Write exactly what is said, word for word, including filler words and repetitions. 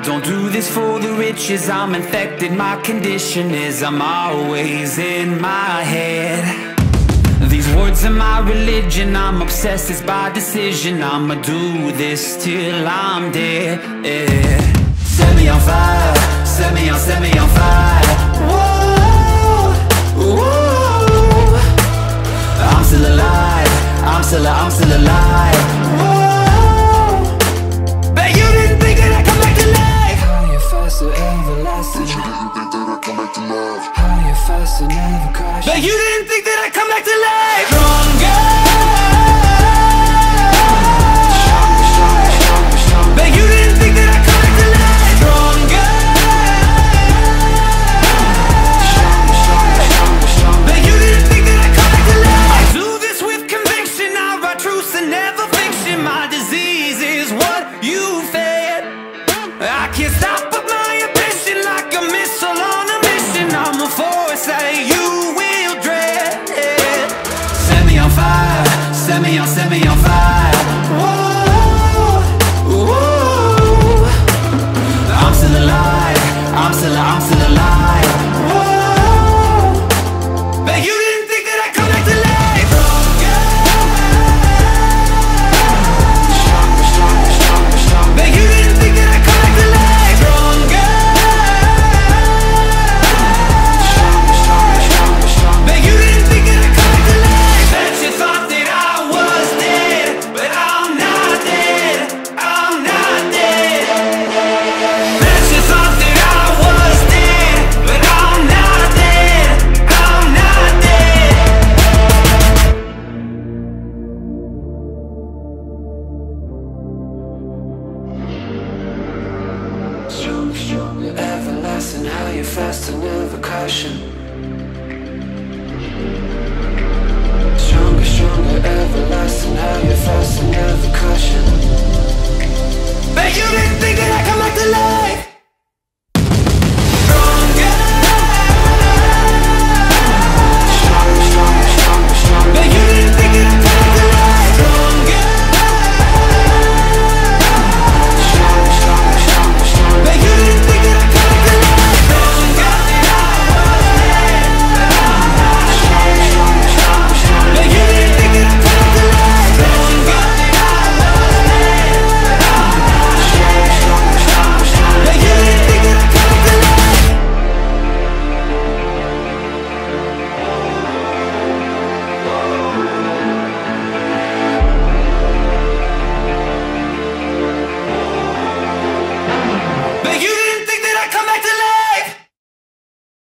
don't do this for the riches, I'm infected, my condition is I'm always in my head. These words are my religion, I'm obsessed, it's by decision. I'ma do this till I'm dead, yeah. Set me on fire, set me on, set me on fire. Whoa, whoa. I'm still alive, I'm still, I'm still alive. Whoa. Bet you didn't think that I'd come back to life. Higher, faster, everlasting. Bet you didn't think that I'd come back to life. Higher, faster, never crash. Bet you didn't think that I'd come back to life. Stronger. Bet you didn't think that I'd come back to life. Stronger. Bet you didn't think that I'd come back to life. I do this with conviction, I write truths and never fiction. My disease is what you fed. I can't stop but my ambition, like a missile on a mission. I'm a force that you will dread. Set me on fire, set me on, set me on fire. Whoa, whoa. I'm still alive, I'm still, I'm still alive. Whoa. Bet you didn't think that I'd come back to life. Bet you didn't think that I'd come back to life. Stronger. Bet you didn't think that I'd come back to life. Bet you thought that I was dead, but I'm not dead, I'm not dead. Bet you thought that I was dead, but I'm not dead, I'm not dead. Strong, strong, everlasting, higher, faster, never crashing. Stronger, stronger, everlasting, higher, faster, never crashing. Bet you didn't think that I'd come back to life.